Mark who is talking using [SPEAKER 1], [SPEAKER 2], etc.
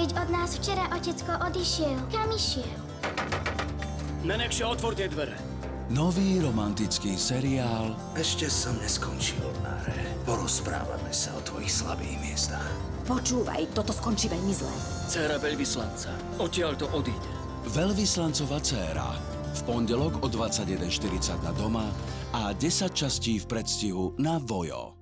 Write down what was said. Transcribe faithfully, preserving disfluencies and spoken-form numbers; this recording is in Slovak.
[SPEAKER 1] Veď od nás včera otecko odišiel. Kam išiel?
[SPEAKER 2] Nenekšia, otvor tie dvere.
[SPEAKER 3] Nový romantický seriál.
[SPEAKER 4] Ešte som neskončil, Náre. Porozprávame sa o tvojich slabých miestach.
[SPEAKER 5] Počúvaj, toto skončí veľmi zle.
[SPEAKER 2] Dcéra veľvyslanca. Odtiaľ to odíde.
[SPEAKER 3] Veľvyslancova dcéra. V pondelok o dvadsaťjeden štyridsať na Doma a desať častí v predstihu na Vojo.